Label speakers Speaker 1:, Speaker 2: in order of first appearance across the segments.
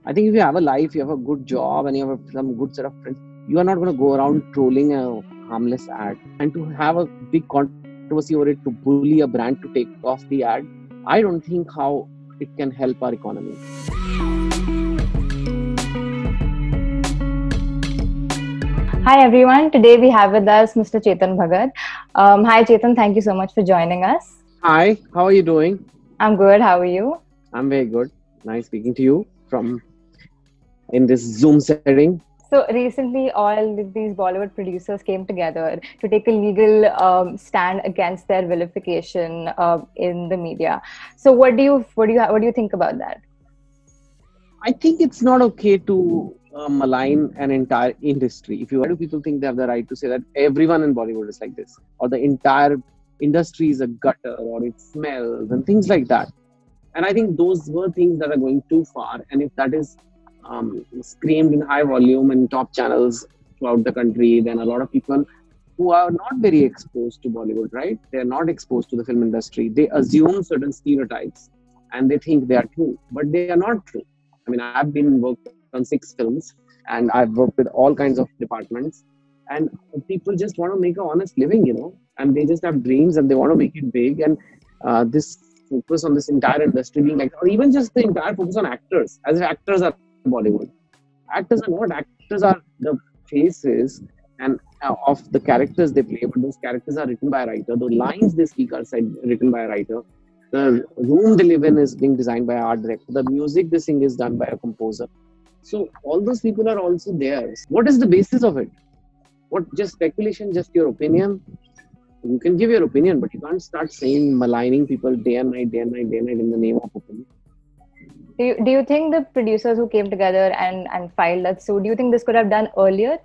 Speaker 1: I think if you have a life, you have a good job, and you have some good set of friends, you are not going to go around trolling a harmless ad. And to have a big controversy over it, to bully a brand to take off the ad, I don't think how it can help our economy.
Speaker 2: Hi everyone. Today we have with us Mr. Chetan Bhagat. Hi Chetan, thank you so much for joining us.
Speaker 1: Hi, how are you doing?
Speaker 2: I'm good. How are you?
Speaker 1: I'm very good. Nice speaking to you from in this Zoom setting.
Speaker 2: So recently, all of these Bollywood producers came together to take a legal stand against their vilification in the media. So what do you think about that?
Speaker 1: I think it's not okay to malign an entire industry. If you why do people think they have the right to say that everyone in Bollywood is like this, or the entire industry is a gutter, or it smells, and things like that? And I think those were things that are going too far. And if that is screamed in high volume in top channels throughout the country, then a lot of people who are not very exposed to Bollywood, right? They are not exposed to the film industry. They assume certain stereotypes and they think they are true, but they are not true. I mean, I've been worked on 6 films and I've worked with all kinds of departments. And people just want to make an honest living, and they just have dreams and they want to make it big. And this focus on this entire industry being like, or even just the entire focus on actors, as if actors are Bollywood. Actors are not. Actors are the faces and of the characters they play, but those characters are written by a writer. The lines they speak are said written by a writer. The room they live in is being designed by an art director. The music they sing is done by a composer. So all those people are also there. What is the basis of it? What, just speculation, just your opinion? You can give your opinion, but you can't start saying maligning people day and night, day and night, day and night in the name of opinion.
Speaker 2: Do you think the producers who came together and filed that suit, do you think this could have done earlier?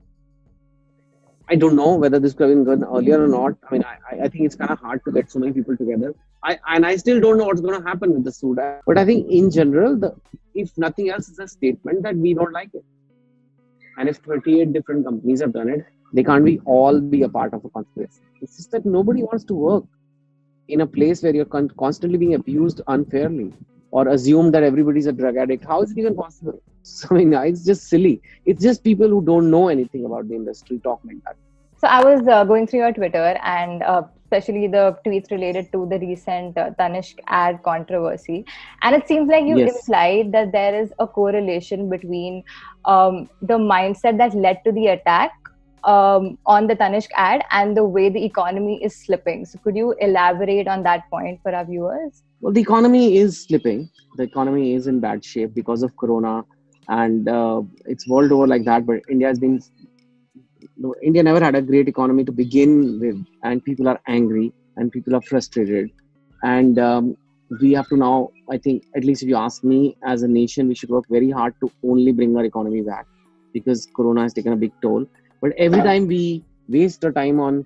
Speaker 1: I don't know whether this could have been done earlier or not. I mean, I think it's kind of hard to get so many people together. I still don't know what's going to happen with the suit. But I think in general, if nothing else, it's a statement that we don't like it. And if 38 different companies have done it, they can't all be a part of a conspiracy. It's just that nobody wants to work in a place where you're constantly being abused unfairly or assume that everybody's a drug addict. How is it even possible? So, I mean, it's just silly. It's just people who don't know anything about the industry talk like that.
Speaker 2: So I was going through your Twitter and especially the tweets related to the recent Tanishq ad controversy. And it seems like you implied that there is a correlation between the mindset that led to the attack on the Tanishq ad and the way the economy is slipping. So could you elaborate on that point for our viewers?
Speaker 1: Well, the economy is slipping. The economy is in bad shape because of Corona, and it's world over like that. But India never had a great economy to begin with, and people are angry and people are frustrated. And we have to now, I think, at least if you ask me, as a nation, we should work very hard to only bring our economy back because Corona has taken a big toll. But every time we waste our time on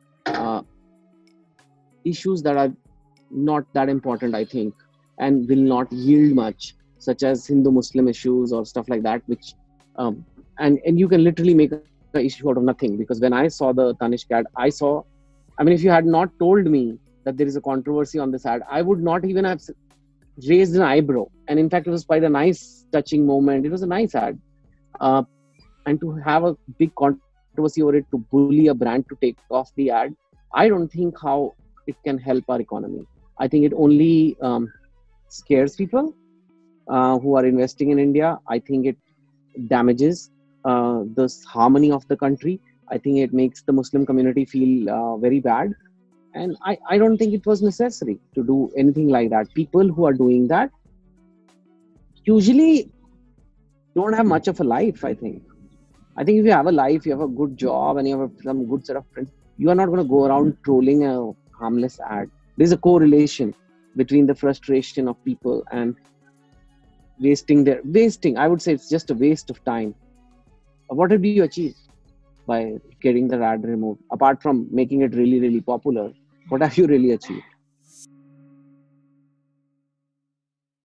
Speaker 1: issues that are not that important, I think, and will not yield much, such as Hindu-Muslim issues or stuff like that, which and you can literally make an issue out of nothing. Because when I saw the Tanishq ad, if you had not told me that there is a controversy on this ad, I would not even have raised an eyebrow. And in fact, it was quite a nice, touching moment. It was a nice ad. And to have a big controversy over it, to bully a brand to take off the ad, I don't think how it can help our economy. I think it only scares people who are investing in India. I think it damages the harmony of the country. I think it makes the Muslim community feel very bad. And I don't think it was necessary to do anything like that. People who are doing that usually don't have much of a life, I think. I think if you have a life, you have a good job, and you have some good set of friends, you are not going to go around trolling a harmless ad. There's a correlation between the frustration of people and wasting. I would say it's just a waste of time. What did you achieve by getting the ad removed? Apart from making it really, really popular, what have you really achieved?